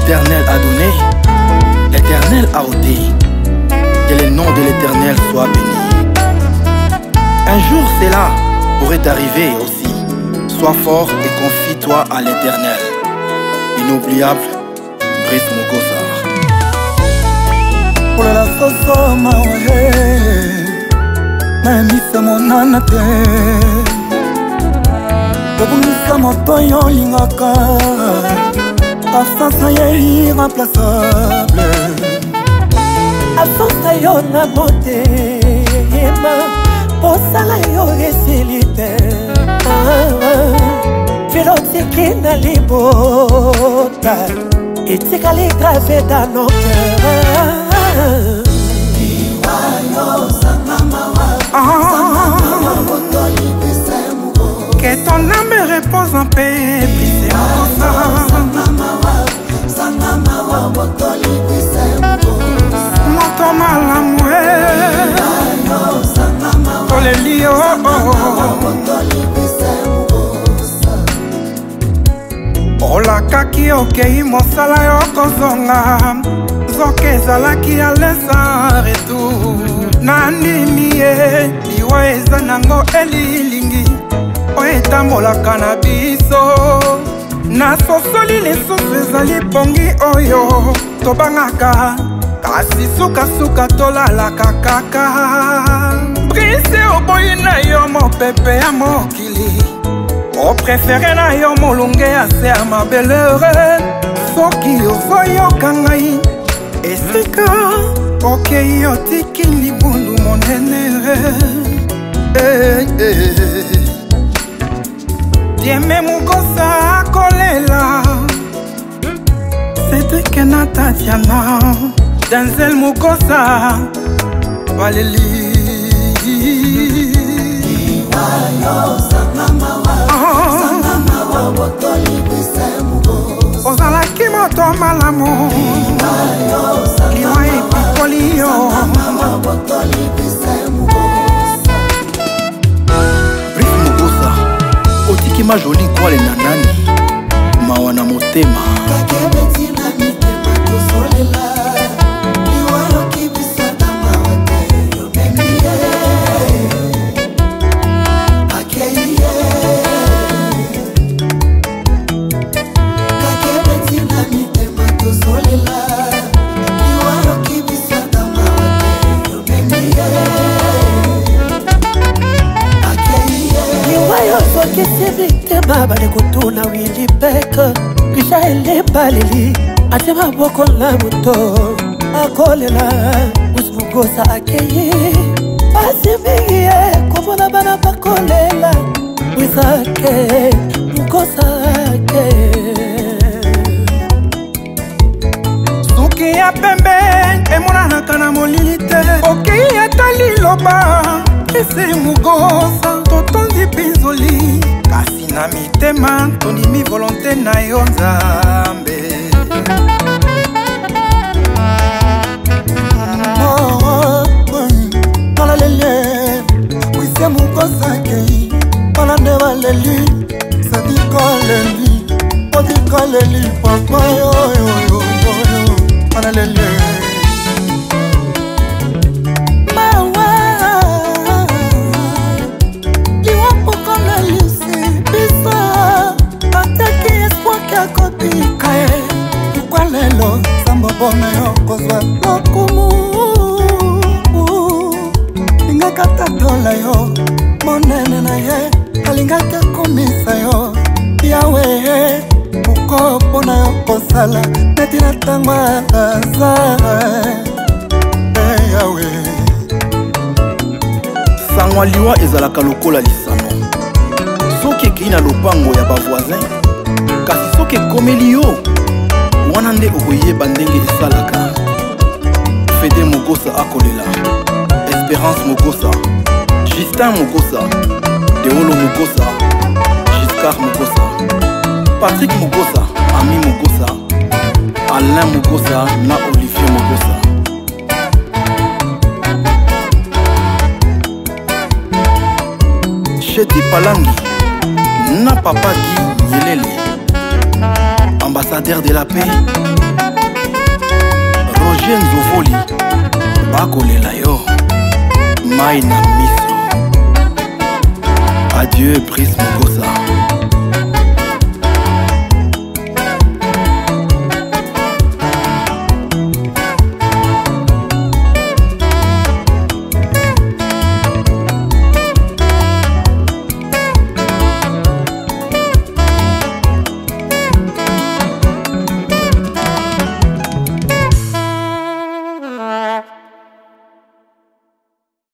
l'Éternel a donné, l'Éternel a ôté. Que le nom de l'Éternel soit béni. Un jour cela pourrait t'arriver aussi. Sois fort et confie-toi à l'Éternel. Inoubliable, Brice Mugosa. Pour la soso mawe, naemisa monana te. Tobungisa moto yo lingaka, absence na ye irremplaçable. Absence yo na motema, posala yo esili te. Philotiki na libota, etikali gravé dans nos cœurs. Que ton âme repose en paix, Brice Moto malamoué, Tolelio. Olakaki okei mosala yo kozonga, zoke ezalaki alesa retour. Nandimi ye, liwa eza nango elilingi, oyo etambolaka na biso. Nasosoli lisusu ezali pongi oyo tobangaka, kasi sukasuka tolalaka kaka. Brice oboyi na yo mopepe ya mokili, o préféré na yo molunge ase ya mabelere. Soki ozoyoka ngai esika okei otiki libundu monene. Dieme Mugosa kolela, Cédric na Tatiana, Denzel Mugosa Valélie. Ozalaki moto malamu, liwa epikoli yo. Brice Mugosa, otiki ma joli kwale na nani, mawa na motema. Bale kutuna wili peka, kisha ele balili, ate maboko la muto, akolela, Brice Mugosa akeye. Basimiye, kumona bana bakolela, Brice Mugosa ake. Suki ya pembe, emona kana molilite, okei etali loba, Brice Mugosa, totondi pinzoli. Kasi na mitema tondimi volonté na yo Nzambe. Malalele Brice Mugosa kei, malande valeli, sadikaleli, odikaleli papa yo yo yo yo. Malalele lelo samba bona yo kozwa lokumu. Lingaka tatola yo monene na ye, alingaka komisa yo yawe. Ukopo na yo kosala neti na tango akaza yawe. Sangwa liwa ezalaka lokola lisano, soki ekei na lopango ya bavoisin, kasi soki ekomeli yo wana nde okoyeba ndenge esalaka. Fede Mugosa akolela, Espérance Mugosa, Justin Mugosa, Deolo Mugosa, Giscard Mugosa, Patrick Mugosa, Ami Mugosa, Alain Mugosa na Olivier Mugosa. Cheti Palangi na Papa Guy Yelele, ambassadeur l'ambassadeur de la paix Roger Nzovoli bakolela yo mai na miso. Adieu Brice Mokosa.